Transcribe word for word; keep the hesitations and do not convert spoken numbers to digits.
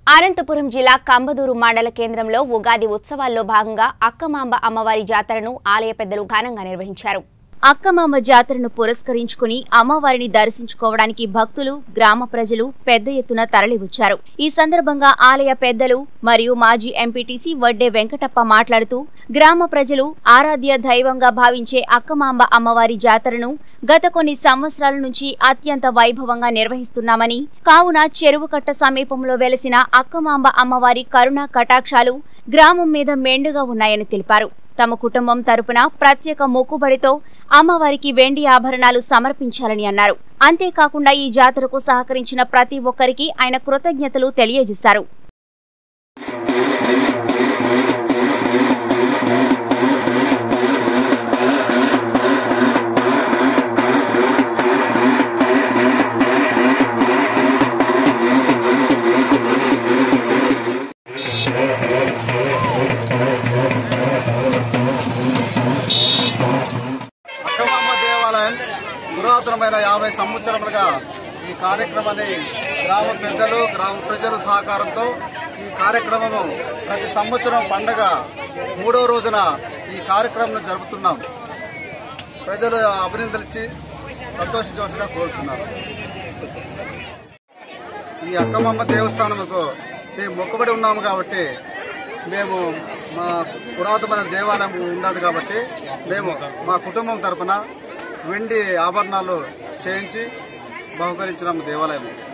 అనంతపురం జిల్లా కంబదూరు మండల కేంద్రంలో ఉగాది ఉత్సవాల్లో భాగంగా అక్కమాంబ అమ్మవారి జాతరను ఆలయ పెద్దలు ఘనంగా నిర్వహించారు. అక్కమాంబ జాతరను పురస్కరించుకుని అమ్మవారిని దర్శించుకోవడానికి భక్తులు, గ్రామ ప్రజలు పెద్ద ఎత్తున తరలివచ్చారు. ఈ సందర్భంగా ఆలయ పెద్దలు మరియు మాజీ ఎంపీటీసీ వడ్డే వెంకటప్ప మాట్లాడుతూ, గ్రామ ప్రజలు ఆరాధ్య దైవంగా భావించే అక్కమాంబ అమ్మవారి జాతరను గత కొన్ని సంవత్సరాల నుంచి అత్యంత వైభవంగా నిర్వహిస్తున్నామని, కావున చెరువుకట్ట సమీపంలో వెలసిన అక్కమాంబ అమ్మవారి కరుణా కటాక్షాలు గ్రామం మీద మెండుగా ఉన్నాయని తెలిపారు. తమ కుటుంబం తరపున ప్రత్యేక మొక్కుబడితో అమ్మవారికి వెండి ఆభరణాలు సమర్పించాలని అన్నారు. అంతేకాకుండా ఈ జాతరకు సహకరించిన ప్రతి ఒక్కరికి ఆయన కృతజ్ఞతలు తెలియజేశారు. పురాతనమైన యాభై సంవత్సరములుగా ఈ కార్యక్రమాన్ని గ్రామ పెద్దలు, గ్రామ ప్రజల సహకారంతో ఈ కార్యక్రమము ప్రతి సంవత్సరం పండగ మూడో రోజున ఈ కార్యక్రమం జరుపుతున్నాం. ప్రజలు అభినందనలు ఇచ్చి సంతోషించవలసిగా కోరుతున్నారు. ఈ అక్కమాంబ దేవస్థానముకు మేము మొక్కుబడి ఉన్నాము కాబట్టి, మేము మా పురాతనమైన దేవాలయం ఉన్నది కాబట్టి మేము మా కుటుంబం తరఫున వెండి ఆభరణాలు చేయించి బహుకరించిన దేవాలయం.